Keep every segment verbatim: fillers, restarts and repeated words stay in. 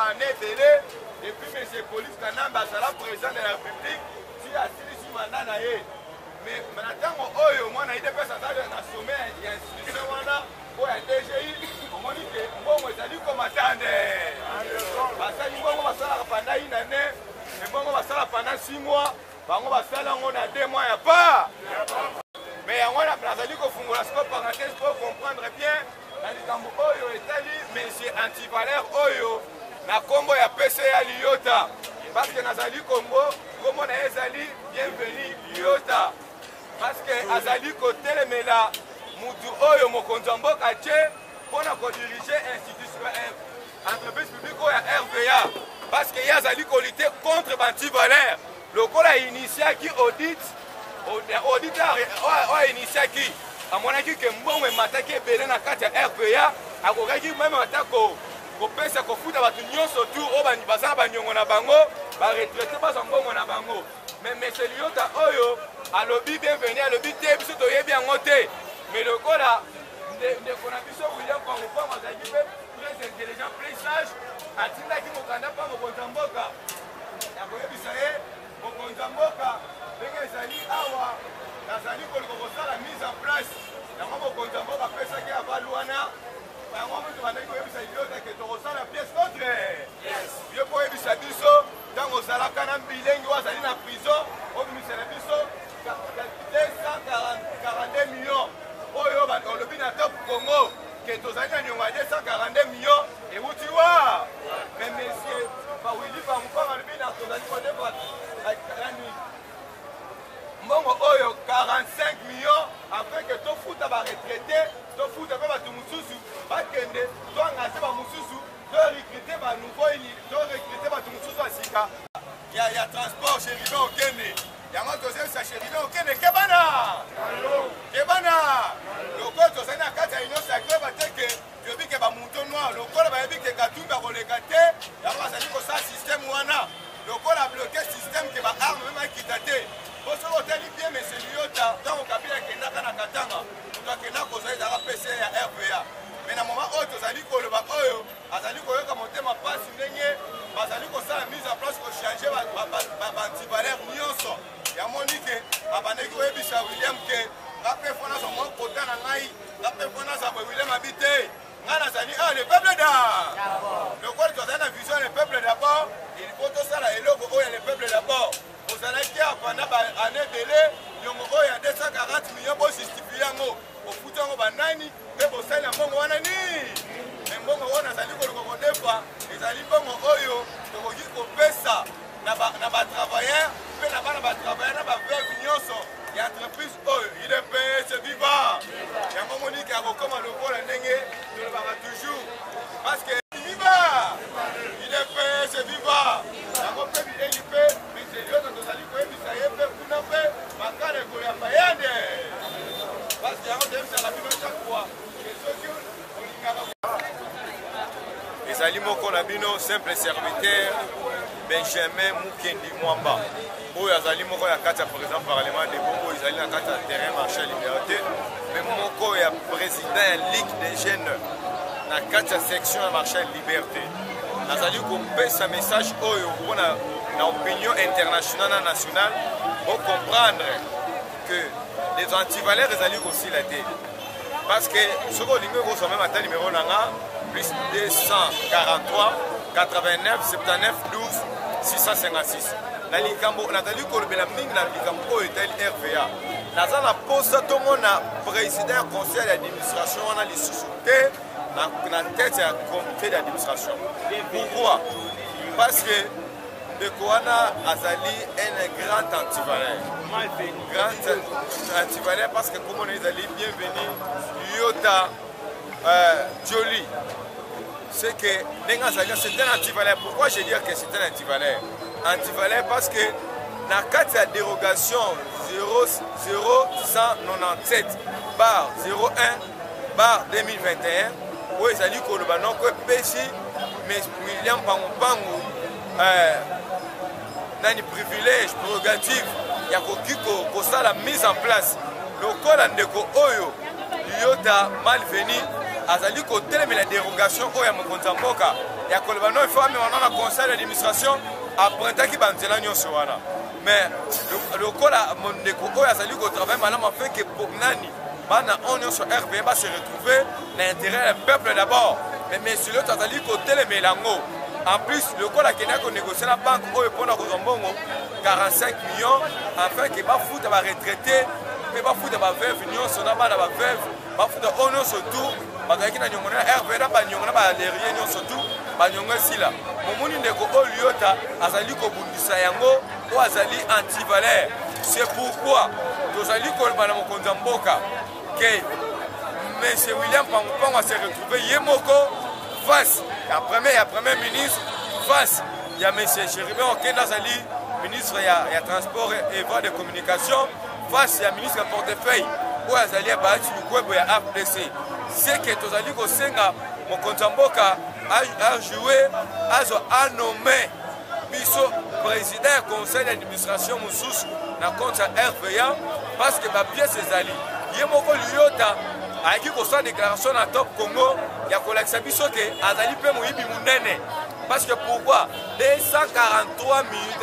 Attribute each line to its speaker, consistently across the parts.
Speaker 1: année délai depuis M. Police Kanamba sera président de la République si asili si mandat na ye mais ntango oyo mwana ide pesa za na sommet ya institution wana ko ya D G I omoni ke mbongo ezali komatande basali mbongo basala pendant une année mais mbongo basala pendant six mois bango basala ngo na deux mois ya pas mais yango na nazali kofungola siko parenthèse pour comprendre bien na likambo oyo etali monsieur Antivaleur oyo na kombo ya P C A Liota parce que nazali kombo kombo na ezali bienvenue Liota parce que azali kotelemela mutu oyo mokonzi ya mboka tie mpona kodirige institution entreprise publique oyo ya R V A parce que ye azali kolite contre bantivaleur lokola initiaki audit auditeur oyo initiaki amonaki ke mbongo emataki ebele na kati ya R V A akokaki meme ata kopesa kofuta bato nyonso tu oyo baza na baniongo na bango baretraite bazwa mbongo na bango mais monsieur Liota oyo alobi bienvenu alobi te biso toyebi yango te mais lokola ndeko na biso William Pango azalaki mpe très intelligent très sage atindaki mokanda mpa mokonzi ya mboka akoyebisa ye mokonzi ya mboka ndenge ezali awa nazali kolinga kosala mise en place yango mokonzi ya mboka apesaki avalu wana yango moto bandaki koyebisa Liota ke tokosala pièce contraire ye koyebisa biso ntango ozalaka na bilengi oyo azali na prison obimisela biso deux cent quarante-deux millions oyo olobi na top Congo ke tozali na niongo ya deux cent quarante-deux millions ewuti wa mais monsieur bawili bamukanga alobi na tozali kodeba nani mbongo oyo quarante-cinq millions afin ke tofuta baretraité tofuta mpe bato mosusu bakende toangase bamosusu torekrite banouveau torekrite bato mosusu ya sika ya transport chérivin okende yango tozemisa chérivin okende kebana kebana lokola tozali na kati ya union sacré bateke toyebi ke bamuto noir lokola bayebi ke katumbi akoleka te yango bazali kosala système wana lokola bloke système ke baarme meme akita te po soki otali bien monsieur Liota ntango kabila akendaka na katanga moto akendaka kozala ezalaka P C ya R V A mais na moment oyo tozali koloba oyo azali koyoka motema mpasi ndenge bazali kosala mise en place kochange bantivaleur nyonso yamoni ke abandeki koyebisa William ke nga mpe mpo nazwa mwa kota na ngai nga mpe mpo nazwa boye William abi te nga nazali a le peuple da lokola tozali na vision le peuple d'abord il faut tosala eloko oyo ya le peuple d'abord ozalaki a pendant baannée délai nyongo oyo ya deux cent quarante millions bojustifie yango ofuti yango banani mpe bosali na mbongo wana nini me mbongo oyo nazali koluka kodefa ezali mbongo oyo tokoki kopesa na batravailleur mpe na bana batravailleur na baveuve nyonso ya entreprise oyo ile mpe se viva yango moniki akokoma lokola ndenge tolobaka toujours parce que viva ile mpe se viva yango mpe bileli mpe miselioto tozali koyebisa ye mpe kuna mpe makala ekolo ya mayande parce que yango toyebisaka bino chaque fois soki olingaka ezali moko na bino simple serviteur Benjamin Mukendi Mwamba oyo azali moko ya kati ya président parlement de Bongo ezali na kati ya terrain marché liberté mais moko ya président ya ligue des jeunes na kati ya section ya marché liberté nazali kopesa message oyo mpona na opinion internationale na nationale pour comprendre que les antivaleurs ezali kosila te parce que soki olingi kozwa meme ata numéro nanga plus deux cent quarante-trois quatre-vingt-neuf soixante-dix-neuf douze six cent cinquante-six na likambo nazali kolobela mingi na likambo oyo etali R V A naza na posa tomona président ya conseil d'administration wana lisusu te na tête ya comité d'administration pourquoi parce que ndeko wana azali un grand antivaleur grand antivaleur parce que comme on ezali bienvenu Liota euh, Jolie c'est que c'est un antivaleur. Pourquoi je dis que c'est un antivaleur? Antivaleur parce que dans le cadre de la dérogation zéro zéro cent quatre-vingt-dix-sept bar zéro un bar deux mille vingt et un où ils ont dit que le banon que Péchi mais William Pango n'a ni privilège prérogative il y a que ça la mise en place le col ndeko oyo Liota malvenu azali kotelema la dérogation oyo ya mokonzi mboka ya koloba no il faut amema na conseil d'administration aprentaki banzela nyonso wana mais lokola mondeko oyo azali kotravaille malamu afin ke nani bana on nyonso R V A va se retrouver l'intérêt du peuple d'abord mais monsieur l'autre azali kotelemela yango en plus lokola akendaki konégocier na banque oyo mpona kozwa mbongo quarante-cinq millions afin ke bafuta baretraité mpe bafuta baveuve nyonso na bana baveuve bafuta oyo nyonso tu bazalaki na niongo na R V A na baniongo na balerie nyonso tu baniongo esila momoni ndeko oyo liota azali kobundisa yango oyo azali antivaleur c'est pourquoi tozali koloba na mokonzi ya mboka ke monsieur William Pangopangwa s'est retrouvé ye moko face ya premier ya premier ministre face ya monsieur Chéribin Okenda azali ministre ya, ya transport et voies de communication face ya ministre ya portefeuille oyo azali ya Bahati Lukwebo ya A F D C c'est que tozali kosenga mokonzi ya mboka ajoué azo anommé biso président ya conseil d'administration mosusu na compte ya R V A parce que bapiese ezali ye moko liota ayaki kosala déclaration na Top Congo ya kolakisa biso ke azali mpe moyibi monene parce que pourquoi deux cent quarante-trois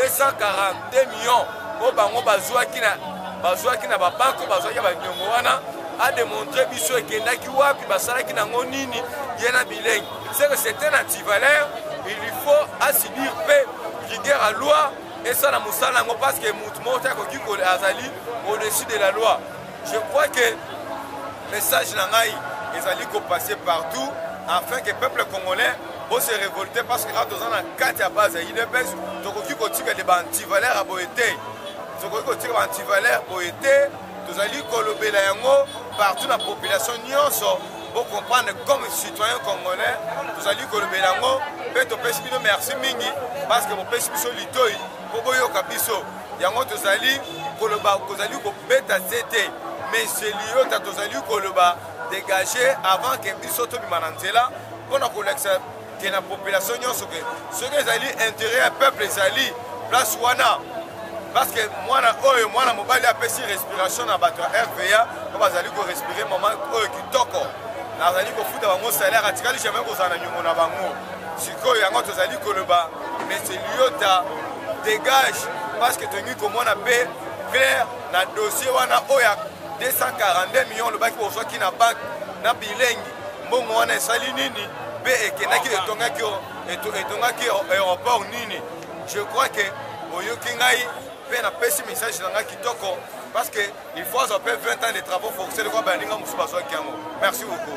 Speaker 1: millions oyo bango bazwaki na bazwaki na babanke bazwaki ya baniongo wana adémontre biso ekendaki wapi basalaki nango nini ye na bilengi c'est que c'est un antivaleur il faut asibir mpe rigueur à loi esala mosala yango parce que mutu moko te akoki azali au-dessus de la loi je crois que message na ngai ezali kopasser partout afin que peuple congolais po se révolter parce que atoza na kati ya base ya U D P S tokoki kotika de baantivaleur ya boye te tokoki kotika baantivaleur boye te tozali kolobela yango partout na population nyonso pour comprendre comme citoyen congolais tozali kolobela yango mpe topesi bino merci mingi parce que bopesi biso litoi po boyoka biso yango tozali koloba kozali kobeta zete mais c'est liota tozali koloba dégager avant que biso tobima na nzela mpona kolakisa ke na population nyonso ke soki ezali intérêt ya peuple ezali place wana parce que mwana oyo mwana mobali apesi respiration na bato ya R V A po bazali korespire moment oyo kitoko nazali kofuta bango salaire atikali jamais kozala na nyongo na bango sikoyo yango tozali koloba mais c'est liota dégage parce que tongi komona mpe clair na dossier wana oyo deux cent quarante-deux millions lobaki bozwaki na banque na bilengi mbongo wana esali nini mpe ekendaki etongaki etongaki aéroport nini je crois que oyoki ngai mpe napesi message na ngai kitoko parce que il faut azwa mpe vingt ans de travaux forcés lokwa baninga mosusu bazwaki yango merci beaucoup.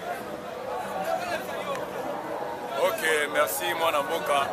Speaker 2: Ok, merci mwana mboka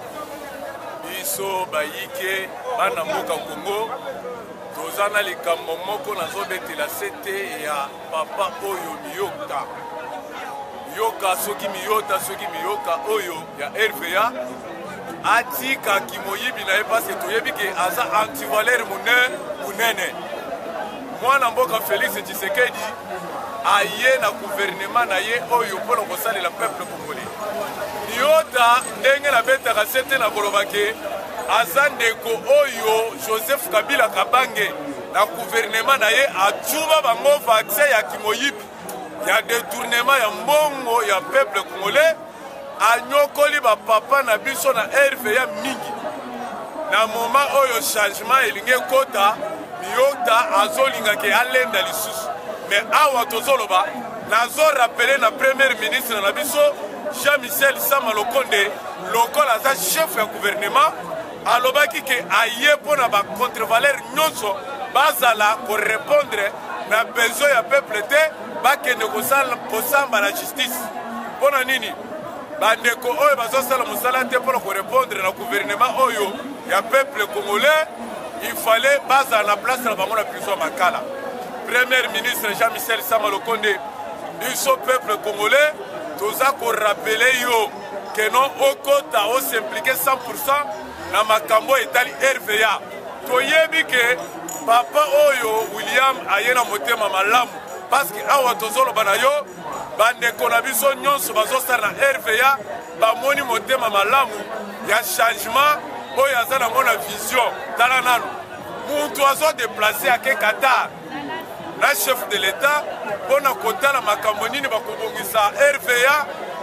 Speaker 2: biso bayike bana mboka Congo toza na likambo moko nazobetela sete ya papa oyo miyoka miyoka soki miyota soki miyoka oyo ya R V A atikaki moyibi na ye pase toyebi ke aza antivaleur munene mwana mboka Félix Tshisekedi aye na gouvernement na ye oyo mpona kosalela peuple congolais miyota ndenge nabetaka sete na koloba ke aza ndeko oyo Joseph Kabila Kabange na gouvernement na ye atsuba bango vaccin ya kimoyibi ya détournement ya mbongo ya peuple congolais anyokoli bapapa na biso na R V A mingi na moment oyo changement elingi ekota miyota azolingaki alenda lisusu mais awa tozoloba nazorapele na premier ministre na biso Jean-Michel Sama Lokonde lokola aza chef ya gouvernement alobaki ke aye mpona bacontrevaleur nyonso bazala korépondre na besoin ya peuple te bakende kosamba na justice mpona nini bandeko oyo bazosala mosala te mpona korépondre na gouvernement oyo ya peuple congolais il fallait bazala na place na bango na prison makala premier ministre Jean-Michel Sama Lokonde biso peuple congolais toza korapele yo ke non okota osimplike cent pour cent na makambo etali R V A toyebi ke papa oyo William aye na motema malamu parce que awa tozoloba na yo bandeko na biso nyonso bazosala na R V A bamoni motema malamu ya changement oyo aza nango na vision tala nano mutu azodeplace ake Qatar na chef de l'État mpona kotala makambo nini bakobongisa R V A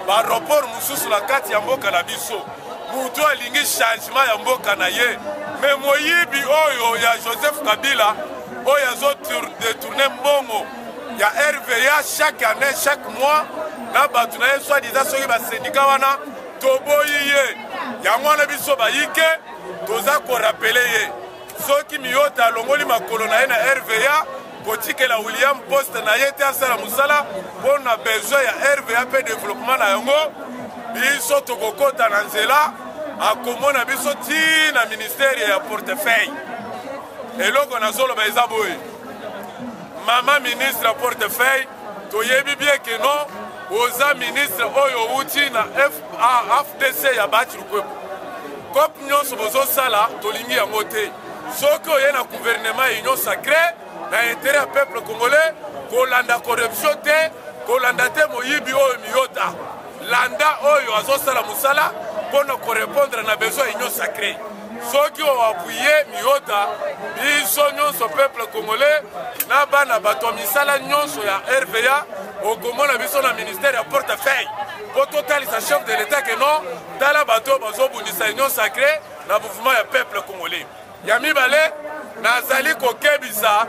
Speaker 2: baroport mosusu na kati ya mboka na biso mutu alingi changement ya mboka na ye me moyibi oyo ya Joseph Kabila oyo azodetourne mbongo ya R V A chaque année chaque mois na bato na ye soi-disant soki basendika wana toboyi ye yango wana biso bayike toza korapele ye soki Miyota alongoli makolo na ye na R V A kotikela William Poste na ye te asala mosala mpo na besoin ya R V A mpe développement na yango biso tokokota na nzela akomona biso ti na ministère ya portefeuille eloko nazoloba eza boye mama ministre ya portefeuille toyebi bien ke non oza ministre oyo outi na F D C ya Bati Lukwepo kope nyonso bozosala tolingi yango te soki oye na gouvernement union sacré na intérêt ya peuple congolais kolanda corruption te kolanda te moyibi oyo Miyota landa oyo azosala mosala mpona korépondre na besoin union sacré soki oapuye Miyota biso nyonso peuple congolais na bana bato misala nyonso ya R V A okomona biso na ministère ya portefeuille mpo totalisa chef de l'état ke non tala bato bazobundisa union sacré na mouvement ya peuple congolais ya mibale nazali kokebisa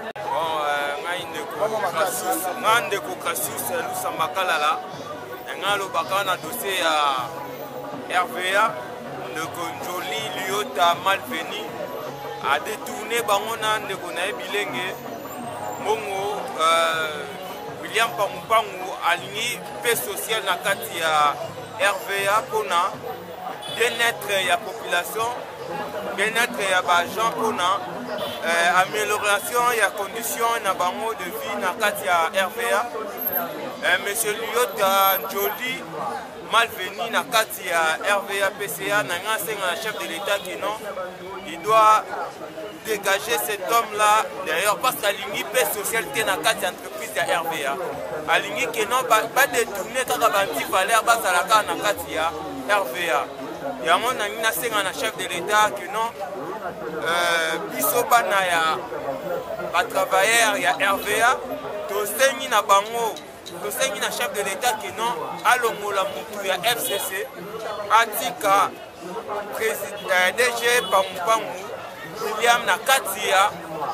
Speaker 3: nga ndeko Cassius Lusamba Kalala nga alobaka na dossier ya R V A ndeko Njoli Liyota Malveni a détourné bango na ndeko na ye bilenge mbongo William Pampangu alingi paix sociale na kati ya R V A mpona bien-être ya population bien-être ya baagent mpona euh, amélioration ya condition na bango de vie na kati ya R V A euh, monsieur Liyota Njoli Malveni na kati ya R V A P C A na nga senga chef de l'état qui non il doit dégager cet homme là d'ailleurs parce qu'alingi paix sociale te na kati ya entreprise ya R V A alingi que non ba, ba détourner kaka banti valeur basalaka na kati ya R V A yango na ngi nasenga na chef de l'état que non euh, biso bana ya batravailleur ya R V A tosengi na bango tosengi na chef de l'état que non alongola mutu ya F C C atika président D G Pampangu William na kati ya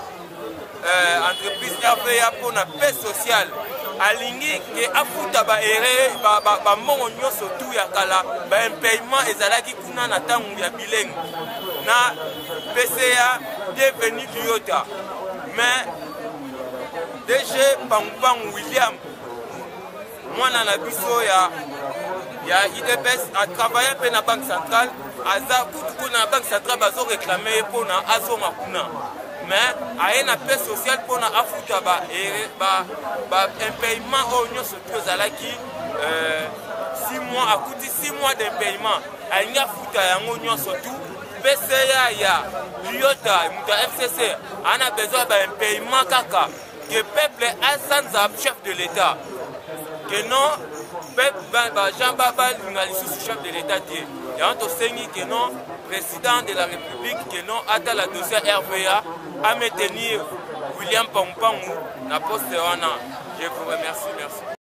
Speaker 3: euh, entreprise R V A pour na paix sociale alingi ke afuta ba ere ba ba, ba mongo nyonso tu ya kala ba impayement ezalaki kuna na tangu ya bilenge na P C A devenu Liyota mais D G Pampangu William mwana na biso ya ya I D P S a travaillé pe na banque centrale aza kutu na banque centrale bazo réclamer pour na azonga kuna mais aye na paix sociale pour na afuta ba ere ba ba impayement o nyonso tu ezalaki euh, six mois akuti six mois d'impayement alingi afuta yango nyonso tu P C A ya Liyota mutu ya F C C ana besoin ba impayement kaka que peuple a sans chef de l'état que non peuple Jean Baba Lungalisusu chef de l'état tie yango tosengi que non président de la république que non ata la dossier R V A à maintenir William Pampangu na poste wana. Je vous remercie, merci.